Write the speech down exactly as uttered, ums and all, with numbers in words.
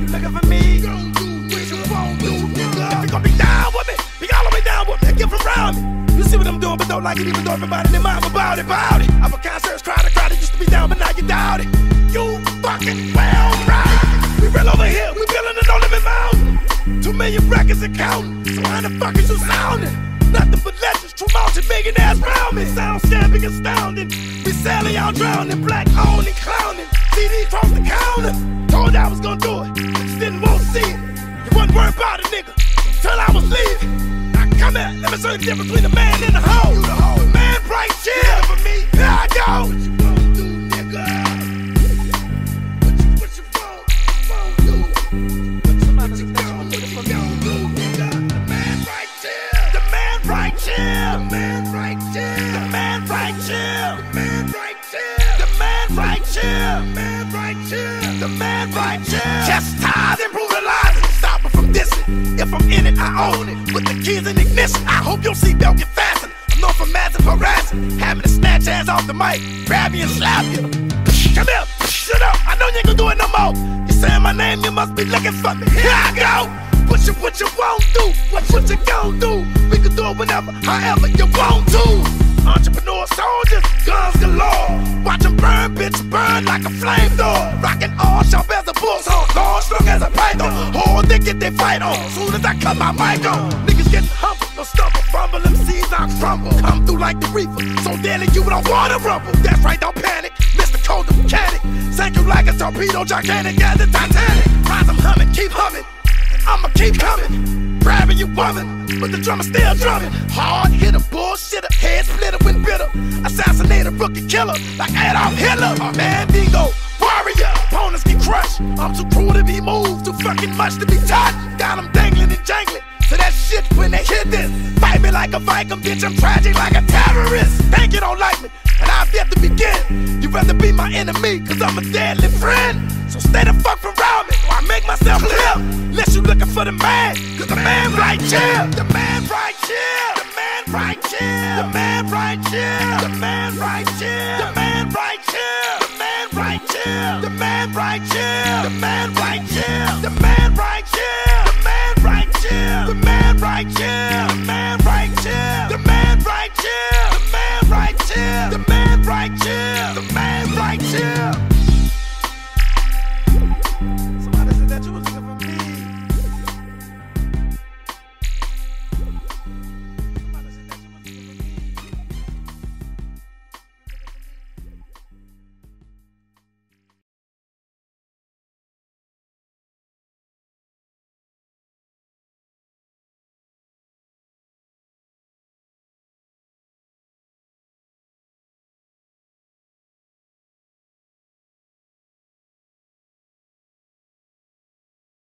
you looking for me? Gon' do what you won't do, nigga. If you gon' be down with me, be all the way down with me, get from around me. You see what I'm doing, but don't like it, even though everybody in their mind about it, about it. I'm a concert crowd, a crowd that used to be down, but now you doubt it. You fucking well right. We real over here, we building a no limit mountain. Two million records and counting. So how the fuck is you sounding? Nothing but legends, true multi-millionaires round me. Sound stamping, astounding. We sailing, y'all drowning, black owned and clowning. C D across the counter. Told you I was gonna do it, just didn't want to see it. You wasn't worried about it, nigga, until I was leaving. Now come here, let me show you the difference between the man and the hoe. You the hoe, man, bright chill for me. Here I go. What you won't do, nigga? What you, what you won't, won't do? What you, what you gon' do, what you gon' do, nigga? The man right chill. The man right chill. The man right chill. The man right chill. The man right chill. The man right chill. The man right chill. The man right chill. Chastise and brutalize it. Stop it from dissing. If I'm in it, I own it. With the keys in ignition, I hope your seatbelt get fastened. I'm known for massive harassing. Having to snatch ass off the mic, grab you and slap you. Come here, shut up. I know you ain't gonna do it no more. You saying my name, you must be looking for me. Here I go. What you, what you won't do, what, what you gon' do. We can do it whenever, however you want to. Entrepreneur soldiers, guns galore. Watch them burn, bitch, burn like a flamethrower. Rockin' all sharp as a bullshorn, long strong as a python. Whole they get their fight on, soon as I cut my mic on. Niggas getting humble, no stumble, fumble, M Cs I crumble. Come through like the reaper, so deadly you don't wanna rumble. That's right, don't panic, Mister Cold the mechanic. Sank you like a torpedo, gigantic as the Titanic. Rise, I'm humming, keep humming, I'ma keep coming. Grabbing you woman, but the drummer still drumming. Hard hitter, bullshitter, head splitter when bitter. Assassinator, rookie killer, like Adolf Hitler. Mandingo, warrior, opponents get crushed. I'm too cruel to be moved, too fucking much to be touched. Got them dangling and jangling, so that shit when they hit this. Fight me like a Viking, bitch, I'm tragic like a terrorist. Think you don't like me, and I've yet to begin. You'd rather be my enemy, cause I'm a deadly friend. So stay the fuck from around me, or I make myself clear. Unless you looking for the man, cause the man right chill. The man right chill. The man right chill. The man right chill. The man right chill.